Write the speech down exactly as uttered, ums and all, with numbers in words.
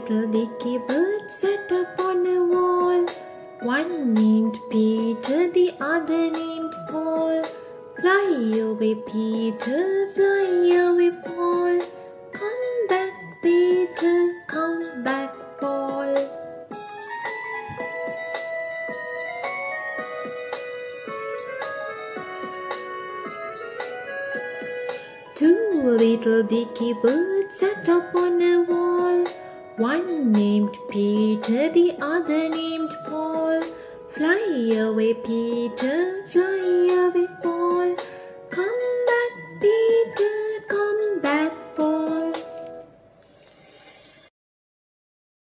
little Dicky birds sat upon a wall. One named Peter, the other named Paul. Fly away, Peter, fly away, Paul. Come back, Peter, come back, Paul. Two little Dicky birds sat upon a wall. One named Peter, the other named Paul. Fly away, Peter, fly away, Paul.